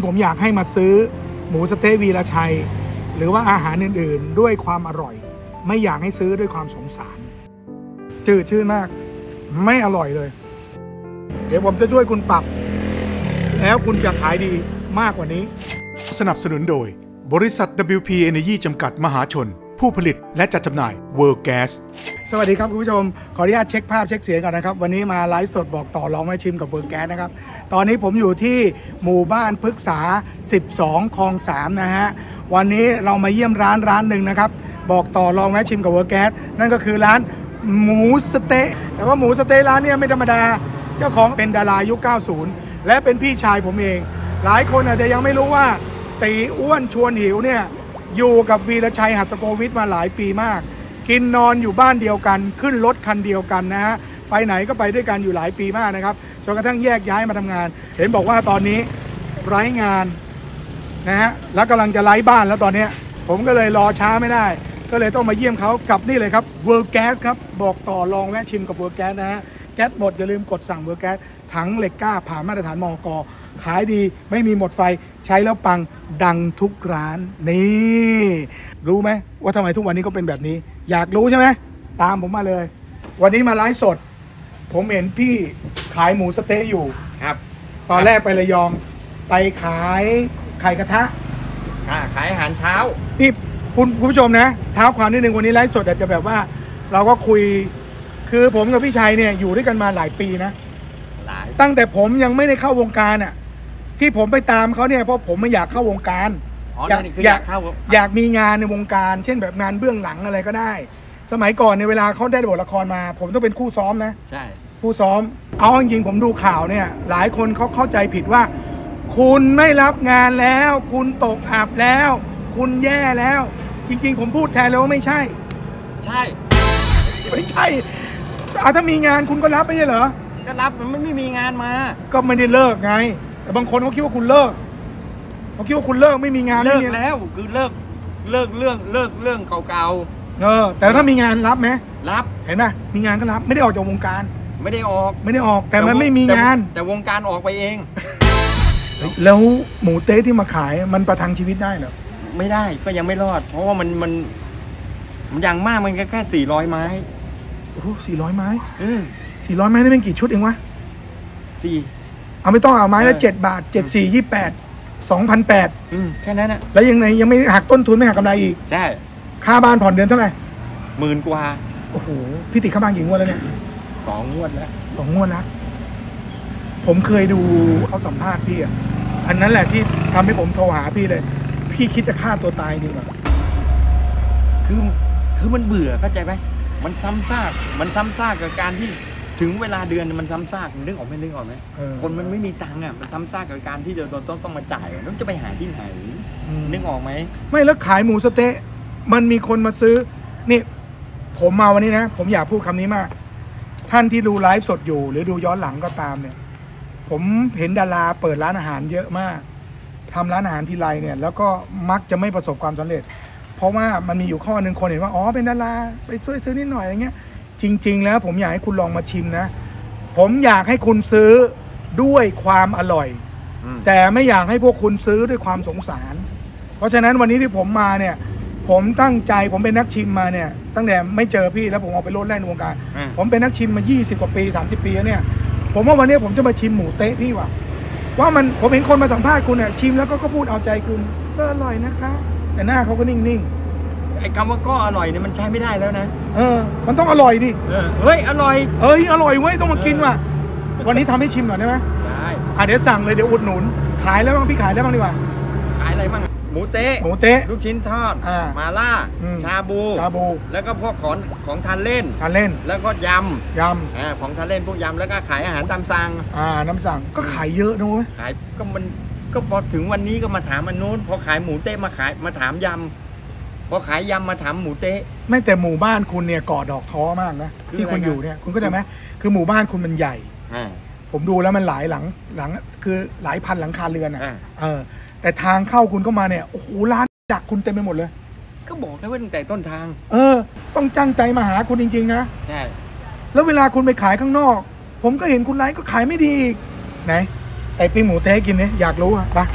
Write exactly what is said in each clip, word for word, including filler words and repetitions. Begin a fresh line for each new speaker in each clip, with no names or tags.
ผมอยากให้มาซื้อหมูสะเต๊ะวีรชัยหรือว่าอาหารอื่นๆด้วยความอร่อยไม่อยากให้ซื้อด้วยความสงสารจืดชืดมากไม่อร่อยเลยเดี๋ยวผมจะช่วยคุณปรับแล้วคุณจะขายดีมากกว่านี้
สนับสนุนโดยบริษัท ดับเบิลยู พี Energy จำกัดมหาชนผู้ผลิตและจัดจำหน่าย World Gas
สวัสดีครับคุณผู้ชมขออนุญาตเช็คภาพเช็คเสียงก่อนนะครับวันนี้มาไลฟ์สดบอกต่อลองแม่ชิมกับ World Gas นะครับตอนนี้ผมอยู่ที่หมู่บ้านพฤกษาสิบสองคลองสามนะฮะวันนี้เรามาเยี่ยมร้านร้านหนึ่งนะครับบอกต่อลองแม่ชิมกับ World Gas นั่นก็คือร้านหมูสะเต๊ะแต่ว่าหมูสะเต๊ะร้านนี้ไม่ธรรมดาเจ้าของเป็นดารายุคเก้าสิบและเป็นพี่ชายผมเองหลายคนอาจจะยังไม่รู้ว่าตีอ้วนชวนหิวเนี่ยอยู่กับวีรชัยหัตถโกวิทมาหลายปีมากกินนอนอยู่บ้านเดียวกันขึ้นรถคันเดียวกันนะฮะไปไหนก็ไปด้วยกันอยู่หลายปีมากนะครับจนกระทั่งแยกย้ายมาทำงานเห็นบอกว่าตอนนี้ไร้งานนะฮะแล้วกำลังจะไร้บ้านแล้วตอนนี้ผมก็เลยรอช้าไม่ได้ก็เลยต้องมาเยี่ยมเขากับนี่เลยครับ World Gas ครับบอกต่อลองแวะชิมกับ World Gas นะฮะแก๊สหมดอย่าลืมกดสั่ง World Gas ถังเหล็กกล้าผ่านมาตรฐานมก.ขายดีไม่มีหมดไฟใช้แล้วปังดังทุกร้านนี่รู้ไหมว่าทำไมทุกวันนี้ก็เป็นแบบนี้อยากรู้ใช่ไหมตามผมมาเลยวันนี้มาไลฟ์สดผมเห็นพี่ขายหมูสะเต๊ะอยู่
ครับ
ตอนแรกไประยองไปขายไข่กระทะ
ขายอาหารเช้า
นี่คุณคุณผู้ชมนะเท้าความนิดนึงวันนี้ไลฟ์สดอาจจะแบบว่าเราก็คุยคือผมกับพี่ชัยเนี่ยอยู่ด้วยกันมาหลายปีนะตั้งแต่ผมยังไม่ได้เข้าวงการอ่ะที่ผมไปตามเขาเนี่ยเพราะผมไม่อยากเข้าวงการ
อยากอยากเข้า
อยากมีงานในวงการเช่นแบบงานเบื้องหลังอะไรก็ได้สมัยก่อนในเวลาเขาได้บทละครมาผมต้องเป็นคู่ซ้อมนะ
ใช่
คู่ซ้อมเอาจริงๆผมดูข่าวเนี่ยหลายคนเขาเข้าใจผิดว่าคุณไม่รับงานแล้วคุณตกอับแล้วคุณแย่แล้วจริงๆผมพูดแทนเลยว่าไม่ใช่
ใช่
ไม่ใช่เอาถ้ามีงานคุณก็รับไม่ใช่เหรอ
ก็รับมันไม่มีงานมา
ก็ไม่ได้เลิกไงแต่บางคนเขาคิดว่าคุณเลิกเขาคิดว่าคุณเลิกไม่มีงาน
เลิกแล้วคือเลิกเลิกเรื่องเลิกเรื่องเก่า
ๆเออแต่ถ้ามีงานรับไหม
รับ
เห็นไหมมีงานก็รับไม่ได้ออกจากวงการ
ไม่ได้ออก
ไม่ได้ออกแต่มันไม่มีงาน
แต่วงการออกไปเอง
แล้วหมูเต๊ะที่มาขายมันประทังชีวิตได้เหรอ
ไม่ได้ก็ยังไม่รอดเพราะว่ามันมันมันอย่างมากมันแค่แค่สี่ร้อยไม้
โอ้โหสี่ร้อยไม้
อืม
สี่ร้อยไม้นี่เป็นกี่ชุดเองวะ
สี่
เอาไม่ต้องเอาไม้ละเจ็ดบาทเจ็ดสี่ยี่แปดสองพันแปด
แค่นั้นนะ
แล้วยังไงยังไม่หักต้นทุนไม่หักกำไรอีก
ใช่
ค่าบ้านผ่อนเดือนเท่าไหร่
หมื่นกว่า
โอ้โหพี่ติดค่าบ้านกี่งวดแล้วเนี่ย
สองงวดแล้ว
สองงวดแล้วผมเคยดูเขาสัมภาษณ์พี่อ่ะอันนั้นแหละที่ทำให้ผมโทรหาพี่เลยพี่คิดจะฆ่าตัวตายดีกว่า
คือคือมันเบื่อเข้าใจไหมมันซ้ำซากมันซ้ำซากกับการที่ถึงเวลาเดือนมันซ้ำซากนึกออกไหมนึกออกไหมคนมันไม่มีตังค์อ่ะมันซ้ำซากกับการที่เดี๋ยวต้องต้องมาจ่ายแล้วจะไปหาที่ไหนนึกออกไหม
ไม่แล้วขายหมูสะเต๊ะมันมีคนมาซื้อนี่ผมมาวันนี้นะผมอยากพูดคำนี้มากท่านที่ดูไลฟ์สดอยู่หรือดูย้อนหลังก็ตามเนี่ยผมเห็นดาราเปิดร้านอาหารเยอะมากทำร้านอาหารทีไรเนี่ยแล้วก็มักจะไม่ประสบความสำเร็จเพราะว่ามันมีอยู่ข้อหนึ่งคนเห็นว่าอ๋อเป็นดาราไปช่วยซื้อนิดหน่อยอะไรเงี้ยจริงๆแล้วผมอยากให้คุณลองมาชิมนะผมอยากให้คุณซื้อด้วยความอร่อยแต่ไม่อยากให้พวกคุณซื้อด้วยความสงสารเพราะฉะนั้นวันนี้ที่ผมมาเนี่ยผมตั้งใจผมเป็นนักชิมมาเนี่ยตั้งแต่ไม่เจอพี่แล้วผมออกไปโลดแล่นในวงการผมเป็นนักชิมมายี่สิบกว่าปีสามสิบปีแล้วเนี่ยผมว่าวันนี้ผมจะมาชิมหมูเต๊ะพี่ว่ะว่ามันผมเห็นคนมาสัมภาษณ์คุณเนี่ยชิมแล้วก็พูดเอาใจคุณก็อร่อยนะคะแต่หน้าเขาก็นิ่งๆ
ไอ้คำว่าก็อร่อยเนี่ยมันใช้ไม่ได้แล้วนะ
เออมันต้องอร่อยดิ
เฮ้ยอร่อย
เอ้ยอร่อยเว้ยต้องมากินว่ะวันนี้ทำให้ชิมหน่อยได้ไหม
ได้
อ่ะเดี๋ยวสั่งเลยเดี๋ยวอุดหนุนขายแล้วบ้างพี่ขายแล้วบ้างดีกว่า
ขายอะไรบ้างหมูเต๊ะ
หมูเต๊ะ
ลูกชิ้นทอดมาล่าชาบู
ชาบู
แล้วก็พวกของของทานเล่น
ทานเล่น
แล้วก็ย
ำย
ำอ่าของทานเล่นพวกยำแล้วก็ขายอาหารตามสั่ง
อ่าน้ำสั่งก็ขายเยอะนะเว้ย
ขายก็มันก็พอถึงวันนี้ก็มาถามอันนู้นพอขายหมูเต๊ะมาขายมาถามยำพอขายยำมาถามหมูเต๊ะ
ไม่แต่หมู่บ้านคุณเนี่ยก่อดอกท้อมากนะที่คุณอยู่เนี่ยคุณเข้าใจไหมคือหมู่บ้านคุณมันใหญ่ผมดูแล้วมันหลายหลังหลังคือหลายพันหลังคาเรือนอ่ะเออแต่ทางเข้าคุณเข้ามาเนี่ยโอ้โหร้านดักคุณเต็มไปหมดเลย
ก็บอกแล้วว่าตั้งแต่ต้นทาง
เออต้องตั้งใจมาหาคุณจริงๆนะ
ใช่
แล้วเวลาคุณไปขายข้างนอกผมก็เห็นคุณไลฟ์ก็ขายไม่ดีอีกไหนไอปิ้งหมูเต๊ะกินเนี่ยอยากรู้อ่ะไป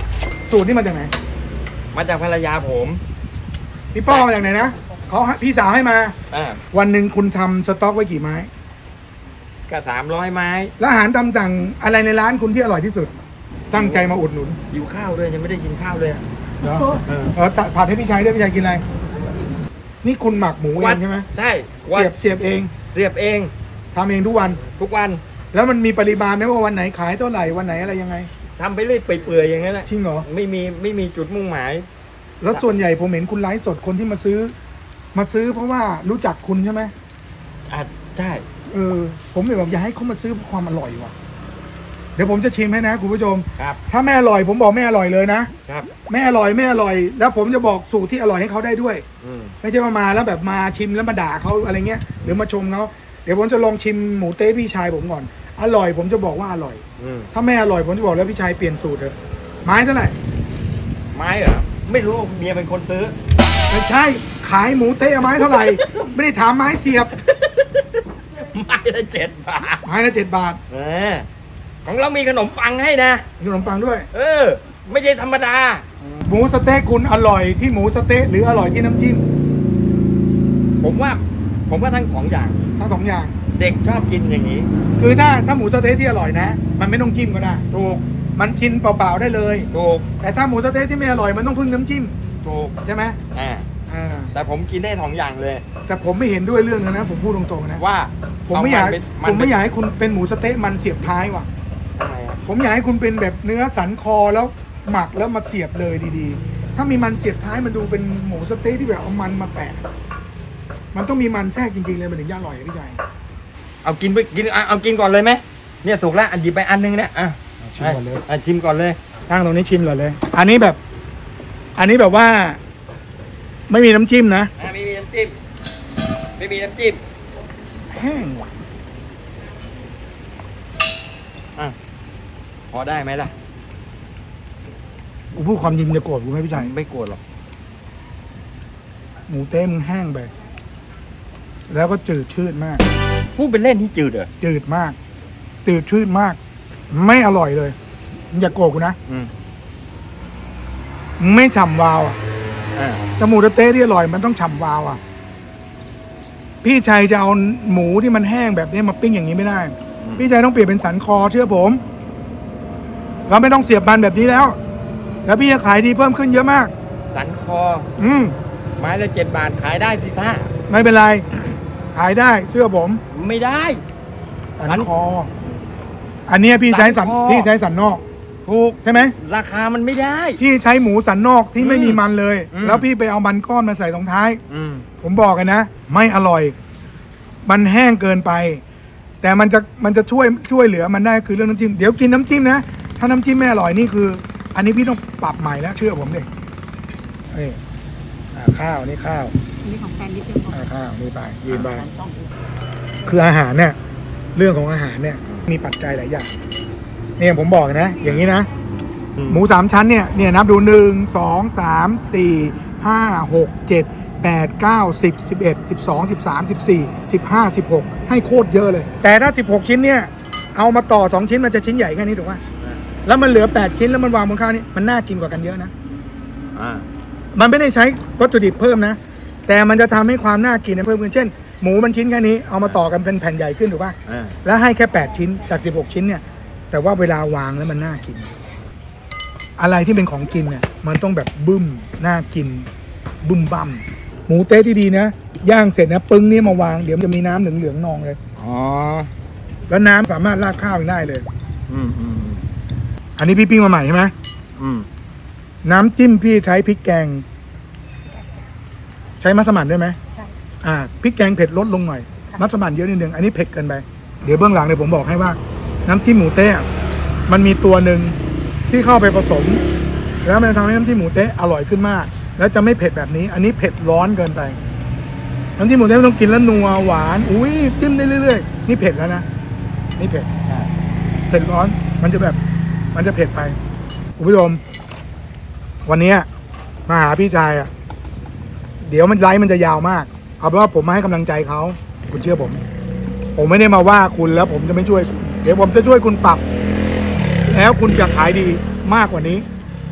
สูตรนี่มาจากไหน
มาจากภรรยาผม
พี่ป้อมาจากไหนนะเขาพี่สาวให้มา
อ่า
วันหนึ่งคุณทำสต็อกไว้กี่ไม้
ก็สามร้อยไม้
แล้วอาหารตามสั่งอะไรในร้านคุณที่อร่อยที่สุด ตั้งใจมาอุดหนุน
อยู่ข้าวด้วยยังไม่ได้กินข้าวเลยอะ
เหรอเออผัดให้พี่ชายด้วยพี่ชายกินอะไรนี่คุณหมักหมูเองใช่ไหม
ใช่
เสียบเสียบเอง
เสียบเอง
ทำเองทุกวัน
ทุกวัน
แล้วมันมีปริมาณไหมว่าวันไหนขายเท่าไหร่วันไหนอะไรยังไง
ทำไปเรื่อยเปื่อยๆอย่างนั้นแหละ
จริงเหรอ
ไม่มีไม่มีจุดมุ่งหมาย
แล้วส่วนใหญ่ผมเห็นคุณไลฟ์สดคนที่มาซื้อ มาซื้อเพราะว่ารู้จักคุณใช่ไหม
อ่ะใช่
เออผมเลยบอกอยากให้เขามาซื้อเพราะความอร่อยว่ะเดี๋ยวผมจะชิมให้นะคุณผู้ชม
ครับ
ถ้าไม่อร่อยผมบอกไม่อร่อยเลยนะครับ ไม่อร่อยไม่อร่อย แล้วผมจะบอกสูตรที่อร่อยให้เขาได้ด้วย
อืม
ไม่ใช่ว่ามาแล้วแบบมาชิมแล้วมาด่าเขาอะไรเงี้ยหรือมาชมเขาเดี๋ยวผมจะลองชิมหมูเต้พี่ชายผมก่อนอร่อยผมจะบอกว่าอร่อย
อืม
ถ้าไม่อร่อยผมจะบอกแล้วพี่ชายเปลี่ยนสูตรเถอะไม้เท่าไหร่
ไม้เหรอไม่รู้เมียเป็นคนซื้อ
ไม่ใช่ขายหมูเต้ไม้เท่าไหร่ ไม่ได้ถามไม้เสียบ
ไม้ละเจ็ดบาท
ไม้ละเจ็ดบาท
เออของเรามีขนมปังให้นะ
มีขนมปังด้วย
เออ ไม่ใช่ธรรมดา
หมูสะเต๊ะคุณอร่อยที่หมูสะเต๊ะหรืออร่อยที่น้ำจิ้ม
ผมว่า ผมว่าทั้งสองอย่าง
ทั้งสองอย่าง
เด็กชอบกินอย่างนี้
คือถ้าถ้าหมูสะเต๊ะที่อร่อยนะ มันไม่ต้องจิ้มก็ได้
ถูก
มันกินเปล่าๆได้เลย
ถูก
แต่ถ้าหมูสะเต๊ะที่ไม่อร่อยมันต้องพึ่งน้ำจิ้ม
ถูก
ใช่ไหม
อ่า
อ่า
แต่ผมกินได้สองอย่างเลย
แต่ผมไม่เห็นด้วยเรื่องนั้นนะผมพูดตรงๆนะ
ว่า
ผมไม่อยาก
เนน
ผมไม่อยากให้คุณเป็นหมูสะเต๊ะมันเสียบท้ายว่ะ
ทำไมอะ
ผมอยากให้คุณเป็นแบบเนื้อสันคอแล้วหมักแล้วมาเสียบเลยดีๆ ถ้ามีมันเสียบท้ายมันดูเป็นหมูสะเต๊ะที่แบบเอามันมาแปะมันต้องมีมันแทรกจริงๆเลยมันถึงจะอร่อยอะพี่ชาย
เอากินไปกินเอาเอากินก่อนเลยไหมเนี่ยสุกแล้วอันหยิบไปอันนึงเนี่ยอ่ะ
ชิมก่อนเลย
อ่ะชิมก่อนเลย
ตั้งตรงนี้ชิมก่อนเลย อันนี้แบบ อันนี้แบบว่า ไม่มีน้ำจิ้มนะ
อ่ะไม่มีน้ำจิ้มไม่มีน้ำจิ้ม
แห้งว่ะ
อ่ะพอได้ไหมล่ะ
กูพูดความจริงจะโกรธกูไหมพี่ชาย
ไม่โกรธหรอก
หมูเต้มงแห้งไปแล้วก็จืดชืดมาก
พูดเป็นเล่นที่จืดเหรอ
จืดมาก จืดชืดมาก ไม่อร่อยเลยอย่าโกรธกูนะ
อืม
ไม่ฉ่ำวาวอ่ะ
อ่า
แต่หมูสะเต๊ะที่อร่อยมันต้องฉ่ำวาวอ่ะ พี่ชัยจะเอาหมูที่มันแห้งแบบนี้มาปิ้งอย่างนี้ไม่ได้ พี่ชัยต้องเปลี่ยนเป็นสันคอเชื่อผมเราไม่ต้องเสียบมันแบบนี้แล้ว แล้วพี่จะขายดีเพิ่มขึ้นเยอะมาก
สันคอ
อืม
ไม้ละเจ็ดบาทขายได้สิท่า
ไม่เป็นไร ขายได้เชื่อผม
ไม่ได้
สันคอ อันเนี้ยพี่ใช้สัน
สันคอ
พี่ใช้สันนอก
ถูก
ใช่ไหม
ราคามันไม่ได้
พี่ใช้หมูสันนอกที่ไม่มีมันเลย
อืม
แล้วพี่ไปเอามันก้อนมาใส่ตรงท้าย
อืม
ผมบอกกันนะ ไม่อร่อย มันแห้งเกินไป แต่มันจะมันจะช่วยช่วยเหลือมันได้คือเรื่องน้ำจิ้มเดี๋ยวกินน้ำจิ้มนะถ้าน้ำจิ้มไม่อร่อยนี่คือ อันนี้พี่ต้องปรับใหม่แล้วเชื่อผมดิเอ้ยอ่าข้าวนี่ข้าว
นี่ของแฟนนิดเดียว
อ่าข้าวนี่ไปยืนไปคืออาหารเนี่ย เรื่องของอาหารเนี่ย มีปัจจัยหลายอย่างเนี่ยผมบอกนะ อย่างนี้นะ หมูสามชั้นเนี่ยเนี่ยนับดูหนึ่งสองสามสี่ห้าหกเจ็ดแปดเก้าสิบสิบเอ็ดสิบสองสิบสามสิบสี่สิบห้าสิบหกให้โคตรเยอะเลย แต่ถ้าสิบหกชิ้นเนี่ยเอามาต่อสองชิ้นมันจะชิ้นใหญ่แค่นี้ถูกไหมแล้วมันเหลือแปดชิ้นแล้วมันวางบนข้าวนี่มันน่ากินกว่ากันเยอะนะ
อ่า
มันไม่ได้ใช้วัตถุดิบเพิ่มนะ แต่มันจะทำให้ความน่ากินเพิ่มขึ้นเช่น หมูมันชิ้นแค่นี้เอามาต่อกันเป็นแผ่นใหญ่ขึ้นถูกป่ะ
อ่า
แล้วให้แค่แปดชิ้นจากสิบหกชิ้นเนี่ยแต่ว่าเวลาวางแล้วมันน่ากิน อะไรที่เป็นของกินเนี่ยมันต้องแบบบึ้มน่ากิน บึ้มบั่มหมูเต๊ะที่ดีนะย่างเสร็จนะปึ้งนี่มาวางเดี๋ยวมันจะมีน้ำเหลืองๆนองเลย
อ๋อ
แล้วน้ำสามารถราดข้าวได้เลย
อืมอืม
อันนี้พี่ปิ้งมาใหม่ใช่ไหม
อืม
น้ำจิ้มพี่ใช้พริกแกง ใช้มัสมั่นด้วยไหม
ใช่
อ่าพริกแกงเผ็ดลดลงหน่อยมัสมั่นเยอะนิดนึงอันนี้เผ็ดเกินไปเดี๋ยวเบื้องหลังเนี่ยผมบอกให้ว่า น้ำจิ้มหมูเต๊ะมันมีตัวหนึ่งที่เข้าไปผสม แล้วมันจะทำให้น้ำจิ้มหมูเต๊ะอร่อยขึ้นมาก แล้วจะไม่เผ็ดแบบนี้ อันนี้เผ็ดร้อนเกินไปน้ำจิ้มหมูเต๊ะมันต้องกินแล้วนัวหวานอุ้ยจิ้มได้เรื่อยๆนี่เผ็ดแล้วนะนี่เผ็ดเผ็ดร้อนมันจะแบบมันจะเผ็ดไปคุณผู้ชมวันนี้มาหาพี่ชายอ่ะเดี๋ยวมันไลฟ์มันจะยาวมากเอาเป็นว่าผมมาให้กำลังใจเขาคุณเชื่อผม ผมไม่ได้มาว่าคุณแล้วผมจะไม่ช่วยคุณเดี๋ยวผมจะช่วยคุณปรับ แล้วคุณจะขายดีมากกว่านี้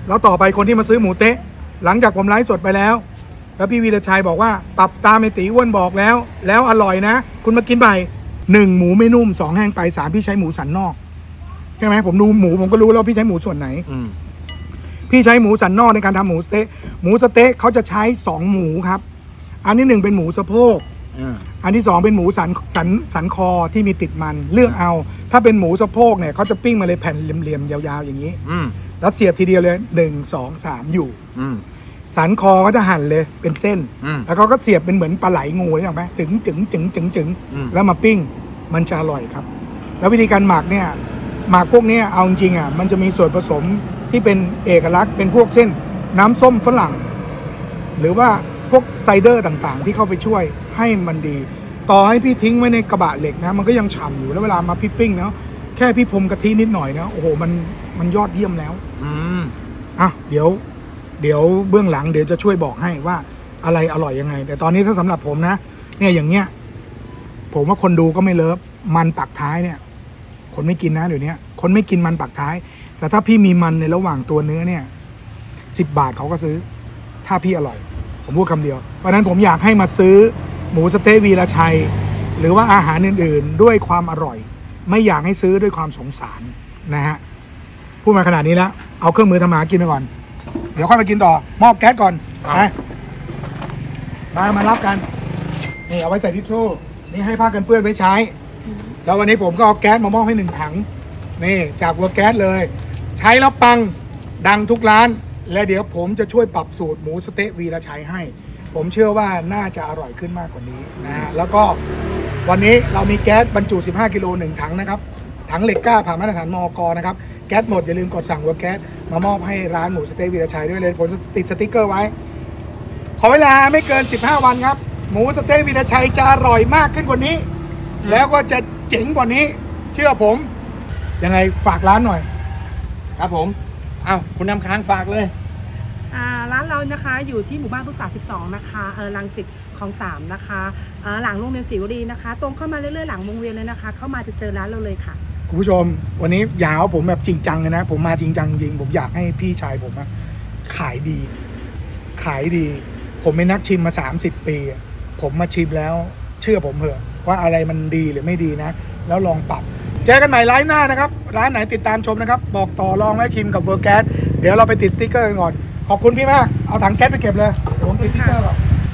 แล้วต่อไปคนที่มาซื้อหมูเต๊ะหลังจากผมไลฟ์สดไปแล้วแล้วพี่วีรชัยบอกว่าปรับตามไอ้ตีอ้วนบอกแล้วแล้วอร่อยนะคุณมากินไปหนึ่งหมูไม่นุ่มสองแห้งไปสามพี่ใช้หมูสันนอกใช่ไหมผมดูหมูผมก็รู้แล้วพี่ใช้หมูส่วนไหนพี่ใช้หมูสันนอกในการทำหมูสเต๊ะหมูสเต๊ะเขาจะใช้สองหมูครับอันที่หนึ่งเป็นหมูสะโพกอันที่สองเป็นหมูสันสันสันคอที่มีติดมันเลือกเอา ถ้าเป็นหมูสะโพกเนี่ยเขาจะปิ้งมาเลยแผ่นเหลี่ยมๆยาวๆอย่างนี้แล้วเสียบทีเดียวเลยหนึ่งสองสามอยู่สันคอเขาจะหั่นเลยเป็นเส้นแล้วเขาก็เสียบเป็นเหมือนปลาไหลงูใช่ไหมจึงจึงจึงจึงจึงแล้วมาปิ้งมันจะอร่อยครับแล้ววิธีการหมักเนี่ยหมักพวกนี้เอาจริงอ่ะมันจะมีส่วนผสมที่เป็นเอกลักษณ์เป็นพวกเช่นน้ำส้มฝรั่งหรือว่าพวกไซเดอร์ต่างๆที่เข้าไปช่วยให้มันดีต่อให้พี่ทิ้งไว้ในกระบะเหล็กนะมันก็ยังฉ่ำอยู่แล้วเวลามาพี่ปิ้งเนาะแค่พี่พรมกะทินิดหน่อยนะโอ้โหมันมันยอดเยี่ยมแล้วอืมอ่ะเดี๋ยวเดี๋ยวเบื้องหลังเดี๋ยวจะช่วยบอกให้ว่าอะไรอร่อยยังไงแต่ตอนนี้ถ้าสำหรับผมนะเนี่ยอย่างเงี้ยผมว่าคนดูก็ไม่เลิฟมันปักท้ายเนี่ยคนไม่กินนะเดี๋ยวนี้คนไม่กินมันปักท้ายแต่ถ้าพี่มีมันในระหว่างตัวเนื้อเนี่ยสิบบาทเขาก็ซื้อถ้าพี่อร่อยผมพูดคำเดียวเพราะนั้นผมอยากให้มาซื้อหมูสเต๊ะวีรชัยหรือว่าอาหารอื่นๆด้วยความอร่อยไม่อยากให้ซื้อด้วยความสงสารนะฮะพูดมาขนาดนี้แล้วเอาเครื่องมือทำมากินไปก่อนเดี๋ยวค่อยมากินต่อมอบแก๊สก่อนไปมามารับกันนี่เอาไว้ใส่ทิชชู่นี่ให้ผ้ากันเปื้อนไว้ใช้แล้ววันนี้ผมก็เอาแก๊สมามอบให้หนึ่งถังนี่จากวัวแก๊สเลยใช้แล้วปังดังทุกร้านและเดี๋ยวผมจะช่วยปรับสูตรหมูสเต๊ะวีรชัยให้ผมเชื่อว่าน่าจะอร่อยขึ้นมากกว่านี้นะฮะแล้วก็วันนี้เรามีแก๊สบรรจุสิบห้ากิโลหนึ่งถังนะครับถังเหล็กกล้าผ่านมาตรฐานมอก.นะครับแก๊สหมดอย่าลืมกดสั่งวัวแก๊สมามอบให้ร้านหมูสเต๊ะวีรชัยด้วยเลยผมติดสติ๊กเกอร์ไว้ขอเวลาไม่เกินสิบห้าวันครับหมูสเต๊ะวีรชัยจะอร่อยมากขึ้นกว่านี้แล้วก็จะเจ๋งกว่านี้เชื่อผมยังไงฝากร้านหน่อย
ครับผมอ้าวคุณนำค้างฝากเลย
ร้านเรานะคะอยู่ที่หมู่บ้านพฤกษาสิบสองนะคะเออรังสิตคลองสามนะคะหลังโรงเรียนศรีวรีนะคะตรงเข้ามาเรื่อยๆหลังวงเวียนเลยนะคะเข้ามาจะเจอร้านเราเลยค่ะ
คุณผู้ชมวันนี้ยาวผมแบบจริงจังเลยนะผมมาจริงจังจริงผมอยากให้พี่ชายผมอะขายดีขายดีผมเป็นนักชิมมาสามสิบปีผมมาชิมแล้วเชื่อผมเถอะว่าอะไรมันดีหรือไม่ดีนะแล้วลองปรับเจอกันใหม่ไลฟ์หน้านะครับร้านไหนติดตามชมนะครับบอกต่อลองแวะชิมกับเวอร์แก๊สเดี๋ยวเราไปติดสติ๊กเกอร์กันก่อนขอบคุณพี่มากเอาถังแก๊สไปเก็บเลยผมติดสติ๊กเกอร์ก่อน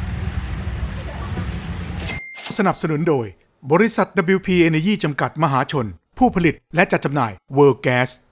สนับสนุนโดยบริษัท ดับเบิลยู พี Energy จำกัดมหาชนผู้ผลิตและจัดจำหน่าย World Gas